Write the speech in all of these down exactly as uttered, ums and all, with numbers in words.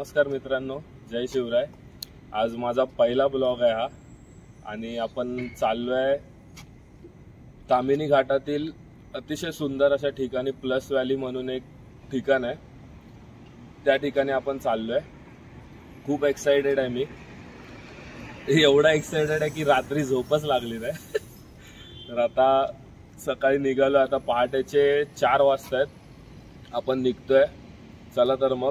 नमस्कार मित्रांनो, जय शिवराय। आज माझा पहिला ब्लॉग आहे हा आणि आपण चाललोय ताम्हिनी घाटातील अतिशय सुंदर अशा ठिकाणी प्लस व्हॅली म्हणून एक ठिकाण आहे, त्या ठिकाणी आपण चाललोय। खूप एक्साइटेड आहे मी, एवढा एक्साइटेड आहे की रात्री झोपच लागली नाही। तर आता सकाळी निघालो, आता पहाटेचे चार वाजता आहेत, आपण निघतोय। चला तर मग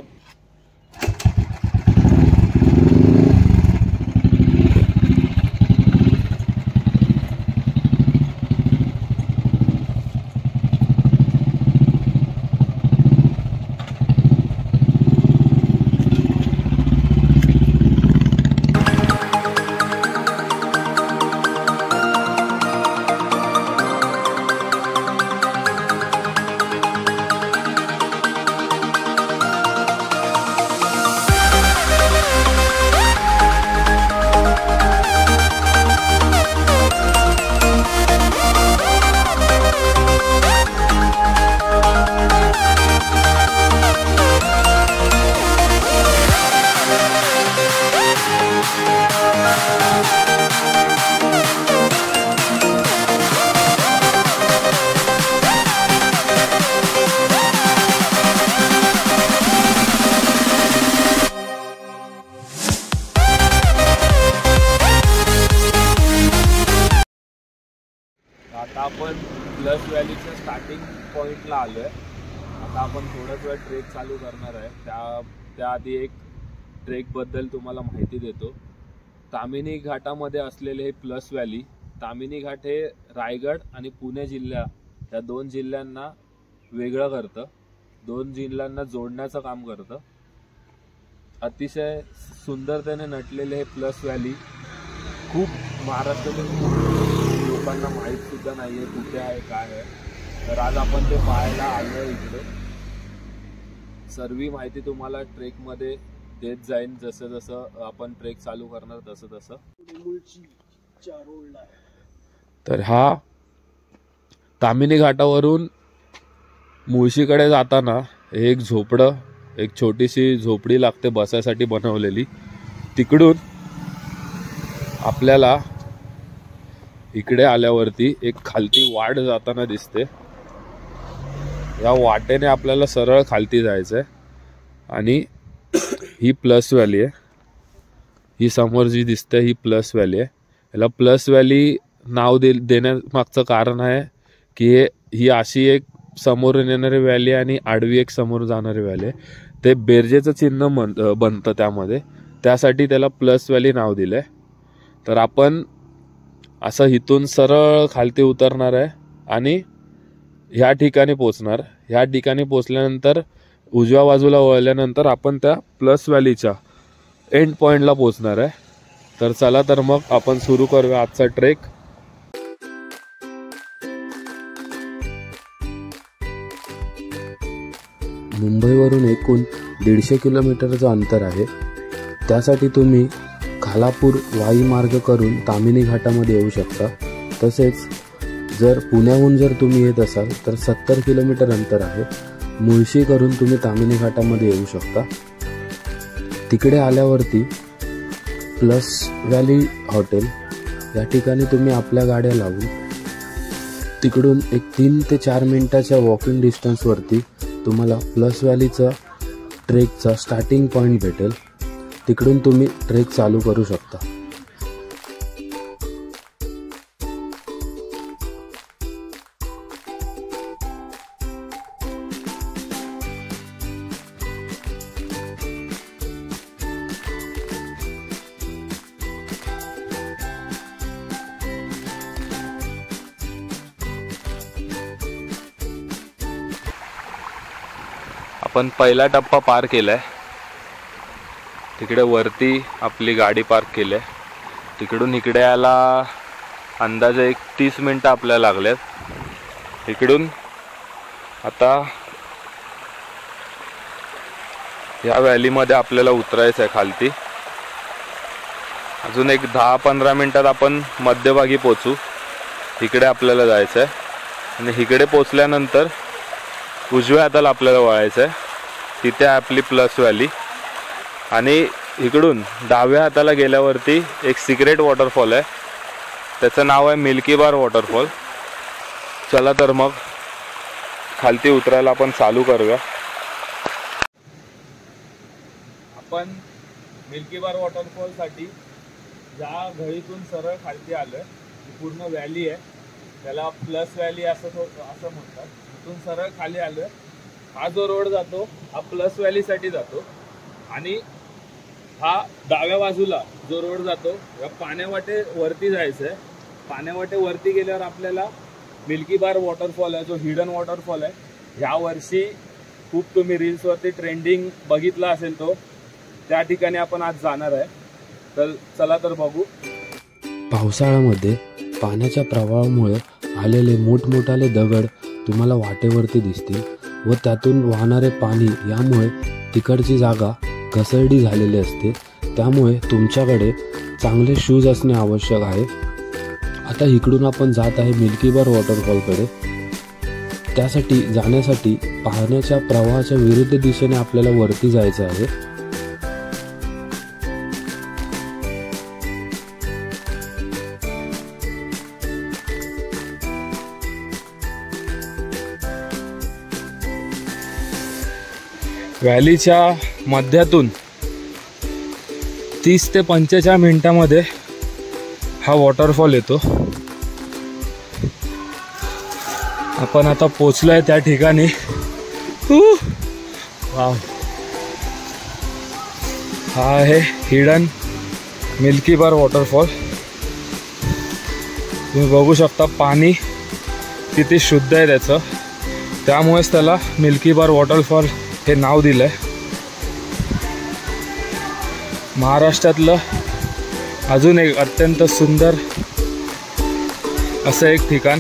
आता आपण प्लस व्हॅलीच्या स्टार्टिंग पॉइंटला आलोय। आता आपण थोडाच वेळ ट्रेक चालू करणार आहे, त्या त्याआधी एक ट्रेक बद्दल तुम्हाला माहिती देतो। ताम्हिनी घाटामध्ये असलेले हे प्लस व्हॅली, ताम्हिनी घाट हे रायगड आणि पुणे जिल्हा या दोन जिल्ह्यांना वेगळं करतं, दोन जिल्ह्यांना जोडण्याचं काम करतं। अतिशय सुंदरतेने नटलेले हे प्लस व्हॅली खूप महाराष्ट्रातील लोकांना माहित सुद्धा नाहीये कुठे आहे काय आहे। तर आज आपण ते पाहायला आलोय इकडे। सर्व माहिती तुम्हाला ट्रेक मध्ये देत जाईन, जसं जसं आपण ट्रेक चालू करणार तसं तसं। तर हा ताम्हिनी घाटावरून मुळशीकडे जाताना एक झोपडं, एक छोटीशी झोपडी लागते बसायसाठी बनवलेली। तिकडून आपल्याला इकडे आल्यावरती एक खालती वाट जाताना दिसते। या वाटेने आपल्याला सरळ खालती जायचंय आणि ही प्लस व्हॅली आहे। ही समोर जी दिसते ही प्लस व्हॅली आहे। याला प्लस व्हॅली नाव दे देण्यामागचं कारण आहे की ही अशी एक समोरून येणारी व्हॅली आणि आडवी एक समोर जाणारी व्हॅली आहे। ते बेरजेचं चिन्ह बनतं त्यामध्ये, त्यासाठी त्याला प्लस व्हॅली नाव दिलंय। तर आपण असं इथून सरळ खालती उतरणार आहे आणि ह्या ठिकाणी पोचणार। ह्या ठिकाणी पोचल्यानंतर उजव्या बाजूला वळल्यानंतर आपण त्या प्लस व्हॅलीच्या एंड पॉइंटला पोचणार आहे। तर चला तर मग आपण सुरू करूया आजचा ट्रेक। मुंबईवरून एकूण दीडशे किलोमीटरचं अंतर आहे। त्यासाठी तुम्ही खालापूर वाई मार्ग करून ताम्हिनी घाटामध्ये येऊ शकता। तसेच जर पुण्याहून जर तुम्ही येत असाल तर सत्तर किलोमीटर अंतर आहे, मुळशी करून तुम्ही ताम्हिनी घाटामध्ये येऊ शकता। तिकडे आल्यावरती प्लस व्हॅली हॉटेल या ठिकाणी तुम्ही आपल्या गाड्या लावून तिकडून एक तीन ते चार मिनिटाच्या वॉकिंग डिस्टन्सवरती तुम्हाला प्लस व्हॅलीचा ट्रेकचा स्टार्टिंग पॉईंट भेटेल। तिकडून तुम्ही ट्रेक चालू करू शकता। आपण पहिला टप्पा पार केलाय, तिकडे वरती आपली गाडी पार्क केली आहे। तिकडून इकडे यायला अंदाजे एक तीस मिनिटं आपल्याला लागलेत। इकडून आता या व्हॅलीमध्ये आपल्याला उतरायचं आहे खालती। अजून एक दहा पंधरा मिनिटात आपण मध्यभागी पोहोचू। इकडे आपल्याला जायचं आहे आणि इकडे पोहोचल्यानंतर उजव्या हाताला आपल्याला वळायचं आहे, तिथे आपली प्लस व्हॅली। आणि इकडून डाव्या हाताला गेल्यावरती एक सिक्रेट वॉटरफॉल आहे, त्याचं नाव आहे मिल्की बार वॉटरफॉल. चला तर मग खालती उतरायला आपण चालू करूया. आपण मिल्की बार वॉटरफॉल साठी ज्या घळीतून सरळ खालती आलोय, पूर्ण व्हॅली आहे, त्याला प्लस व्हॅली असं असं म्हणतात. तिथून सरळ खाली आलोय. हा जो रोड जातो हा प्लस व्हॅली साठी जातो आणि हा डाव्या बाजूला जो रोड जातो या पाण्यावाटे वरती जायचंय. पाण्यावाटे वरती गेल्यावर आपल्याला मिल्की बार वॉटरफॉल आहे, जो हिडन वॉटरफॉल आहे. ह्या वर्षी खूप तुम्ही रील्सवरती ट्रेंडिंग बघितला असेल तो, त्या ठिकाणी आपण आज जाणार आहे. तर चला तर बघू. पावसाळ्यामध्ये पाण्याच्या प्रवाहामुळे आलेले मोठमोठाले दगड तुम्हाला वाटेवरती दिसतील व त्यातून वाहणारे पाणी यामुळे तिकडची जागा घसरडी झालेली असते. त्यामुळे तुमच्याकडे चांगले शूज असणे आवश्यक आहे. आता इकडून आपण जात आहे मिल्की बार वॉटरफॉलकडे. त्यासाठी जाण्यासाठी पाण्याच्या प्रवाहाच्या विरुद्ध दिशेने आपल्याला वरती जायचं आहे. व्हॅलीच्या मध्यातून तीस ते पंचेचाळीस मिनिटांमध्ये हा वॉटरफॉल येतो. आपण आता पोचलोय त्या ठिकाणी. वाव, हा आहे हिडन मिल्की बार वॉटरफॉल. तुम्ही बघू शकता पाणी किती शुद्ध आहे त्याचं, त्यामुळेच त्याला मिल्की बार वॉटरफॉल हे नाव दिलंय. महाराष्ट्रातलं अजून एक अत्यंत सुंदर असं एक ठिकाण.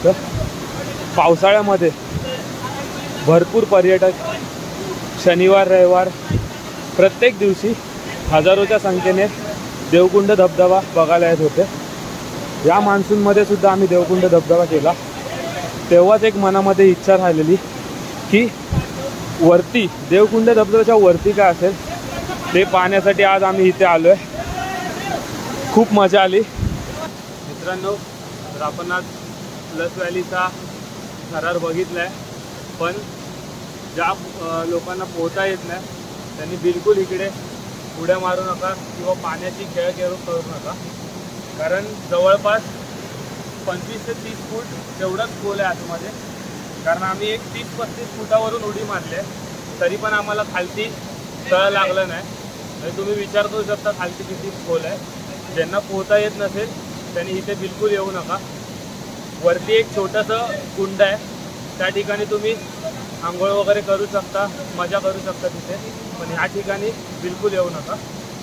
इथं पावसाळ्यामध्ये भरपूर पर्यटक शनिवार रविवार प्रत्येक दिवशी हजारोच्या संख्येने देवकुंड धबधबा बघायला येत होते। या मान्सूनमध्ये सुद्धा आम्ही देवकुंड धबधबा केला। तेव्हाच एक मनामध्ये इच्छा राहिलेली की वरती देवकुंड धबधब्याच्या वरती काय असेल ते पाहण्यासाठी आज आम्ही इथे आलो आहे। खूप मजा आली मित्रांनो। तर आपण आज प्लस व्हॅलीचा थरार बघितला आहे, पण ज्या लोकांना पोहता येत नाही त्यांनी बिलकुल इकडे उड्या मारू नका किंवा पाण्याची खेळ खेळू करू नका, कारण जवळपास पंचवीस ते तीस फूट तेवढंच खोल आहे आतमध्ये। कारण आम्ही एक तीस पस्तीस फुटावरून उडी मारली आहे तरी पण आम्हाला खालती तळ लागलं नाही। म्हणजे तुम्ही विचार करू शकता खालती किती खोल आहे। ज्यांना पोहता येत नसेल त्यांनी इथे बिलकुल येऊ नका। वरती एक छोटंसं कुंड आहे, त्या ठिकाणी तुम्ही आंघोळ वगैरे करू शकता, मजा करू शकता तिथे, पण ह्या ठिकाणी बिलकुल येऊ नका।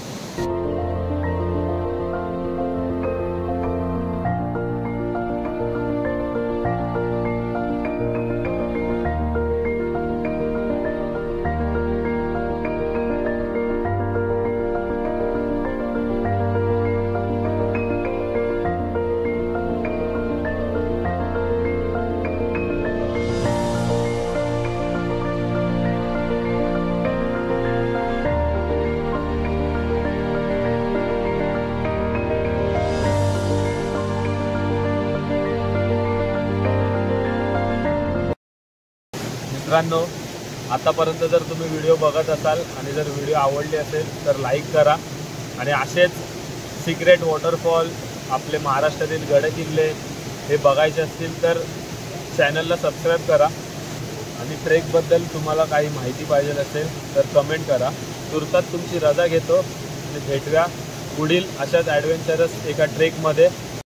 मित्रांनो, आतापर्यंत जर तुम्ही व्हिडिओ बघत असाल आणि जर व्हिडिओ आवडले असेल तर लाईक करा, आणि असेच सिक्रेट वॉटरफॉल आपले महाराष्ट्रातील गडकिल्ले हे बघायचे असतील तर चॅनलला सबस्क्राईब करा, आणि ट्रेकबद्दल तुम्हाला काही माहिती पाहिजे असेल तर कमेंट करा। तुर्तास तुमची रजा घेतो आणि भेटूया पुढील अशाच ॲडव्हेंचरस एका ट्रेकमध्ये।